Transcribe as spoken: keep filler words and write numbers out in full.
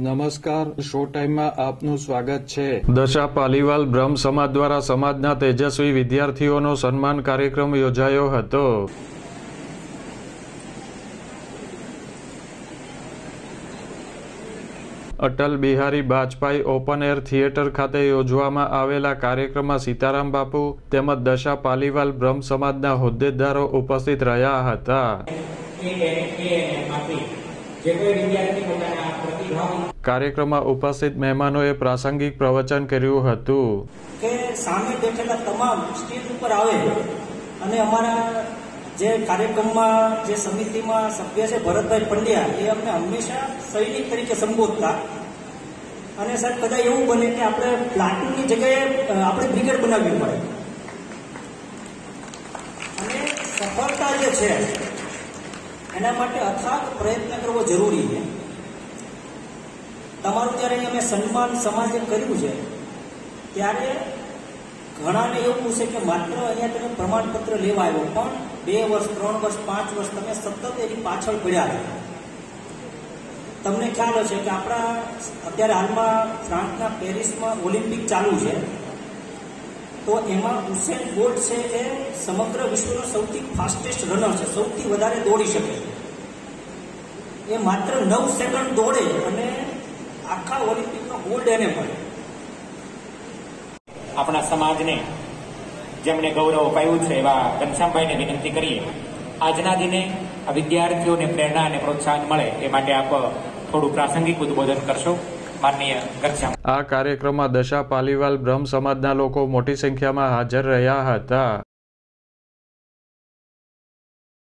નમસ્કાર, શો ટાઈમમાં આપનું સ્વાગત છે। દશા પાલીવાલ બ્રહ્મ સમાજ દ્વારા સમાજના તેજસ્વી વિદ્યાર્થીઓનો સન્માન કાર્યક્રમ યોજાયો હતો। Atal Bihari Vajpayee open air theatre ખાતે યોજવામાં આવેલા કાર્યક્રમમાં સીતારામ બાપુ તેમજ દશા પાલીવાલ બ્રહ્મ સમાજના હોદ્દેદારો ઉપસ્થિત રહ્યા હતા। કાર્યક્રમમાં ઉપસ્થિત મહેમાનોએ પ્રાસંગિક પ્રવચન કર્યું હતું કે સામે બેઠેલા તમામ સ્ટેજ ઉપર આવે અને અમારા જે કાર્યક્રમમાં જે સમિતિમાં સભ્ય છે ભરતભાઈ પંડ્યા એ અમને હંમેશા સૈનિક તરીકે સંબોધતા અને સાહેબ કદાચ એવું બને કે આપણે પ્લાટૂનની જગ્યાએ આપણે બ્રિગેડ બનાવવી પડે અને સફળતા જે છે એના માટે અથાગ પ્રયત્ન કરવો જરૂરી છે। તમારું જ્યારે અમે સન્માન સમાજે કર્યું છે ત્યારે ઘણાને એવું પૂછે કે માત્ર અહીંયા તમે પ્રમાણપત્ર લેવા આવ્યો પણ બે વર્ષ ત્રણ વર્ષ પાંચ વર્ષ તમે સતત એની પાછળ પડ્યા છો। તમને ખ્યાલ હશે કે આપણા અત્યારે હાલમાં ફ્રાન્સના પેરિસમાં ઓલિમ્પિક ચાલુ છે તો એમાં ઉસેન બોલ્ટ છે એ સમગ્ર વિશ્વનો સૌથી ફાસ્ટેસ્ટ રનર છે, સૌથી વધારે દોડી શકે છે। એ માત્ર નવ સેકન્ડ દોડે અને આખા ઓલિમ્પિકનો ગોલ્ડ એને મળે। આપણા સમાજને જેમણે ગૌરવ અપાયું છે એવા ઘનશ્યામભાઈને વિનંતી કરીએ આજના દિને આ વિદ્યાર્થીઓને પ્રેરણા અને પ્રોત્સાહન મળે એ માટે આપ થોડું પ્રાસંગિક ઉદ્બોધન કરશો માનનીય ઘનશ્યામ। આ કાર્યક્રમમાં દશા પાલીવાલ બ્રહ્મ સમાજના લોકો મોટી સંખ્યામાં હાજર રહ્યા હતા।